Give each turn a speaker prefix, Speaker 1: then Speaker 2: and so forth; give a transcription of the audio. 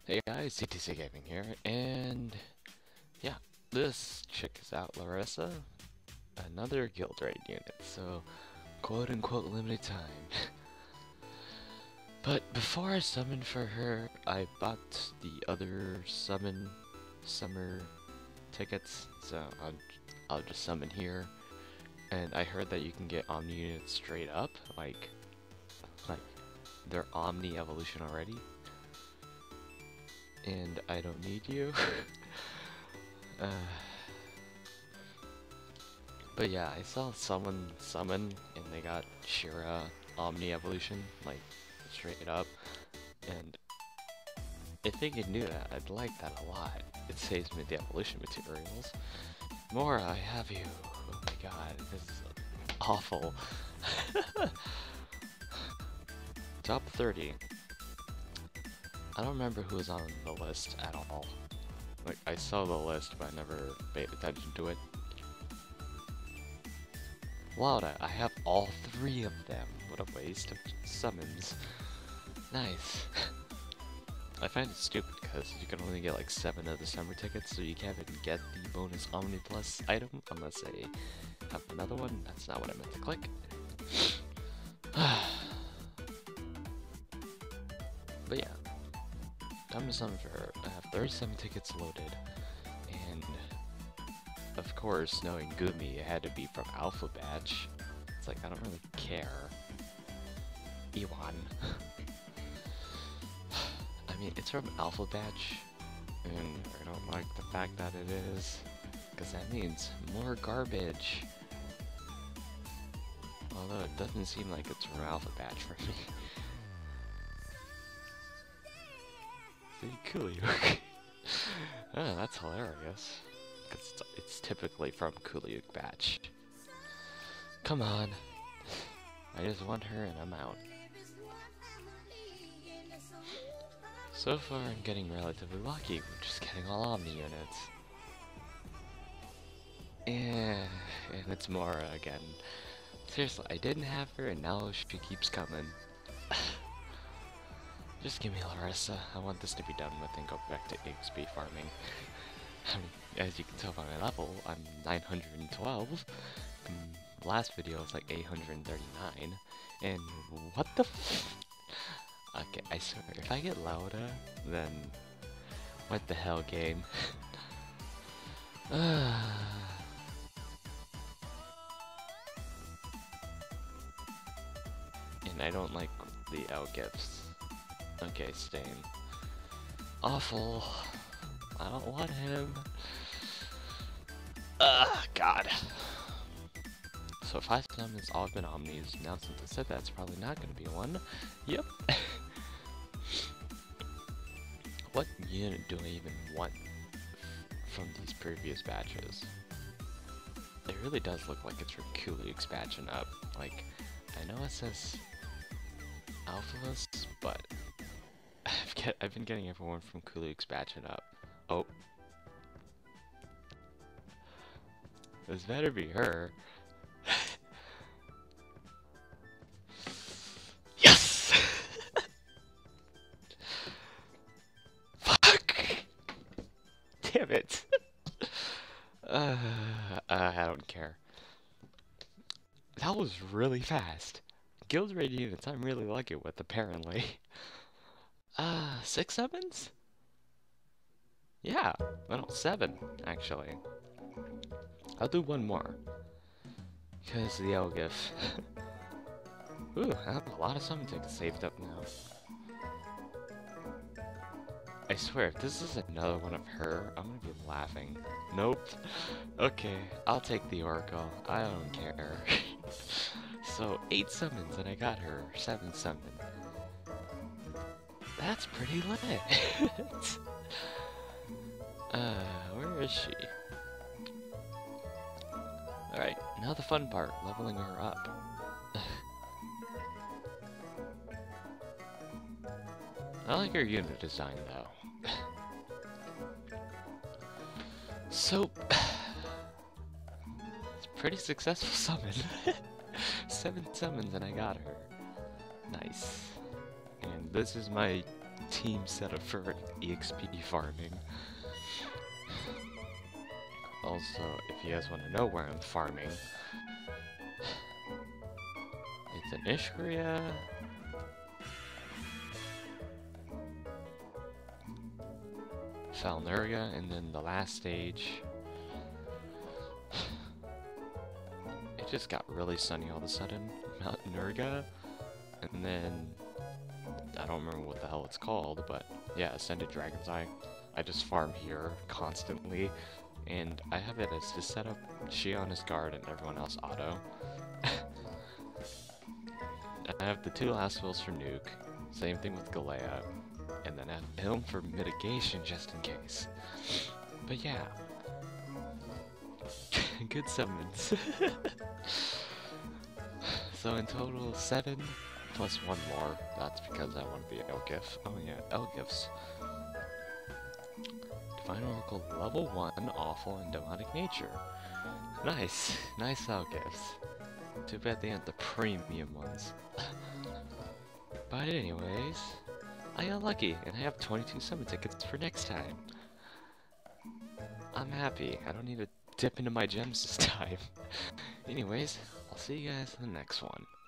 Speaker 1: Hey guys, CTC Gaming here, and yeah, this chick is out, Larissa, another guild raid unit, so quote-unquote limited time. But before I summon for her, I bought the other summer tickets, so I'll just summon here, and I heard that you can get Omni units straight up, like they're Omni evolution already. And I don't need you. uh, but yeah, I saw someone summon and they got Shira Omni Evolution, like straight up. And if they could do that, I'd like that a lot. It saves me the evolution materials. Mora, I have you. Oh my god, this is awful. Top 30. I don't remember who was on the list at all. Like, I saw the list, but I never paid attention to it. Lauda, I have all 3 of them. What a waste of summons. Nice. I find it stupid because you can only get like 7 of the summer tickets, so you can't even get the bonus Omni Plus item unless they have another one. That's not what I meant to click. But yeah. Time to summon for her. I have 37 tickets loaded, and of course, knowing Gumi, it had to be from Alpha Batch. It's like, I don't really care. Ewan. I mean, it's from Alpha Batch, and I don't like the fact that it is, because that means more garbage. Although it doesn't seem like it's from Alpha Batch for me. Kuliuk. Oh, that's hilarious. Because it's typically from Kuliuk Batch. Come on. I just want her and I'm out. So far I'm getting relatively lucky. We're just getting all Omni units. And it's Mora again. Seriously, I didn't have her and now she keeps coming. Just give me Larissa. I want this to be done with and go back to XP farming. I mean, as you can tell by my level, I'm 912. Last video was like 839. And what the f— Okay, I swear, if I get Lauda, then what the hell, game? And I don't like the L gifts. Okay, Stain. Awful. I don't want him. God. So 5 summons all been Omnis. Now since I said that, it's probably not going to be one. Yep. What unit do I even want from these previous batches? It really does look like it's from Kuliuk's batch and up. Like, I know it says Alphalus, but I've been getting everyone from Kuliuk's batch and up. Oh. This better be her. Yes! Fuck! Damn it. I don't care. That was really fast. Guild raid units I'm really lucky with, apparently. 6 summons? Yeah, well, 7, actually. I'll do 1 more. Because the Elgif. Ooh, I have a lot of summon tickets saved up now. I swear, if this is another one of her, I'm gonna be laughing. Nope. Okay, I'll take the Oracle. I don't care. So, 8 summons and I got her 7 summon. That's pretty lit. Where is she? Alright, now the fun part, leveling her up. I like her unit design though. So, it's a pretty successful summon. 7 summons and I got her. Nice. And this is my team setup for EXP farming. Also, if you guys want to know where I'm farming, it's in Ishgria. Falnurga, and then the last stage. It just got really sunny all of a sudden. Mount Nurga, and then I don't remember what the hell it's called, but yeah, Ascended Dragon's Eye. I just farm here constantly, and I have it as to set up Shion as guard and everyone else auto. I have the 2 last wills for Nuke, same thing with Galea, and then I have Helm for mitigation just in case. But yeah, good summons. So in total, 7 plus 1 more. That's because I want to be Elgif. Oh yeah, Elgifs. Divine Oracle level 1, awful and demonic nature. Nice, nice Elgifs. Too bad they aren't the premium ones. But anyways, I got lucky and I have 22 summon tickets for next time. I'm happy. I don't need to dip into my gems this time. Anyways, I'll see you guys in the next one.